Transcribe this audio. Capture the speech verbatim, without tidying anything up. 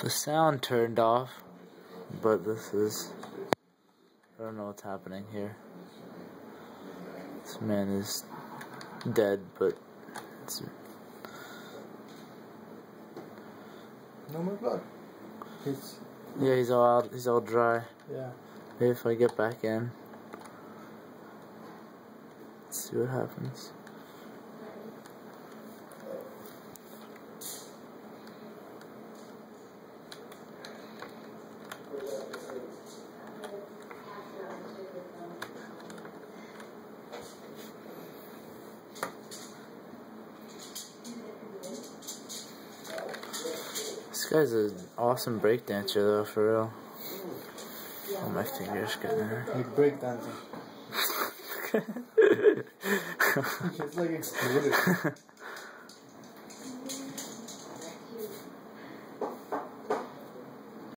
The sound turned off, but this is, I don't know what's happening here. This man is dead, but it's, no more blood. He's, yeah, he's all out, he's all dry. yeah. Maybe if I get back in, let's see what happens. This guy's an awesome breakdancer though, for real. Oh, my fingers getting hurt. He's breakdancing. It's like exploded.